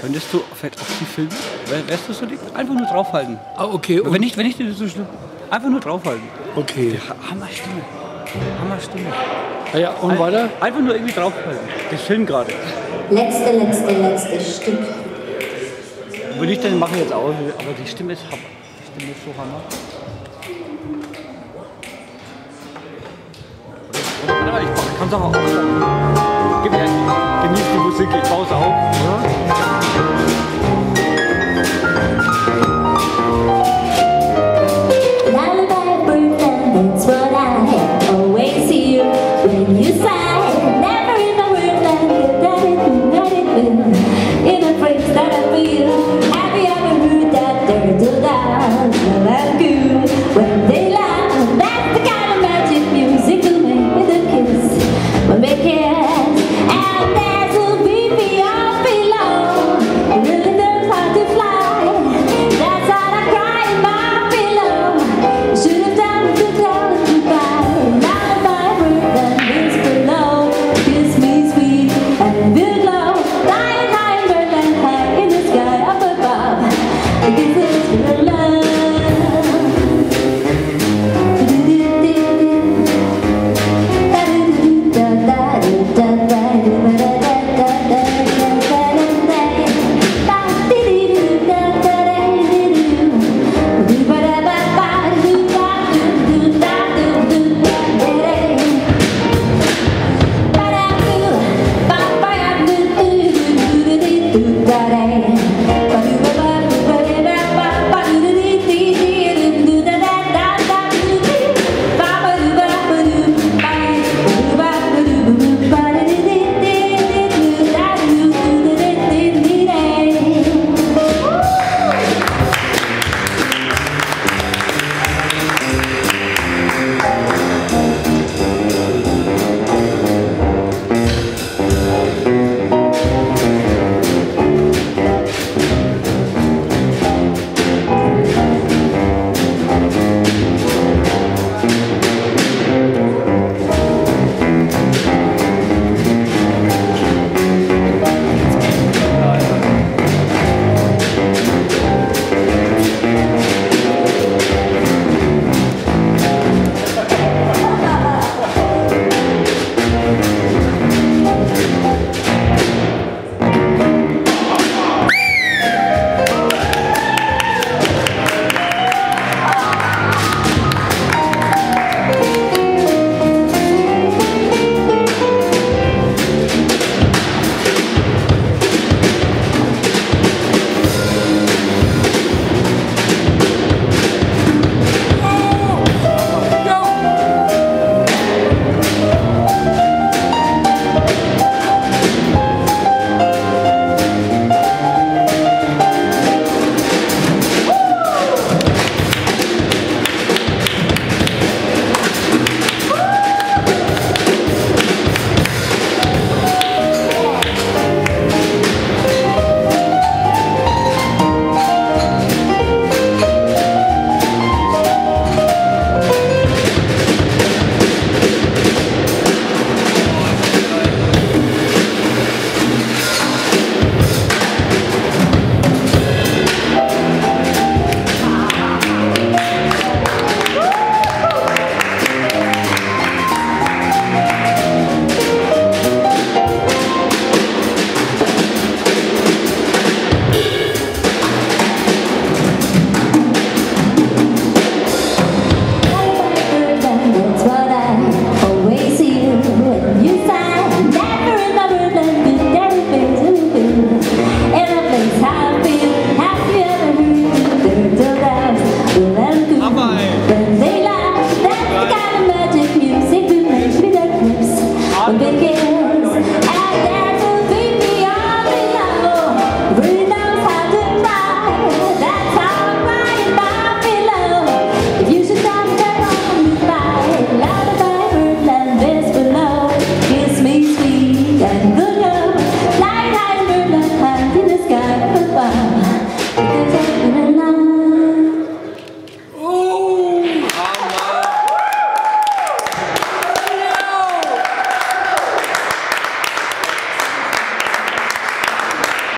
Könntest du vielleicht auf die filmen? Wärst du so lieb? Einfach nur draufhalten. Ah, okay. Wenn nicht so schlimm. Einfach nur draufhalten. Okay. Hammerstimme. Hammerstimme. Ah ja, und weiter? Einfach nur irgendwie draufhalten. Ich film gerade. Letzte Stück. Würde ich dann mache jetzt auch, aber die Stimme ist Hammer. Die Stimme ist so Hammer. Ich kann es auch aufschauen. Genieß die Musik, ich baue es auf. Lullaby of Birdland, that's what I always hear when you sigh. Never in my world like you got it, in a phrase that I feel. Have you ever heard that turtle down? Well, that's good when they laugh. That's the kind of magic music to make with a kiss. When they kiss, and there's a baby up below. It really knows how to fly. That's how I cry in my pillow. Should have done to tell it goodbye. Lullaby Birdland is below. Kiss me sweet and below. Flying high in Birdland, high in the sky up above. This is real love. Da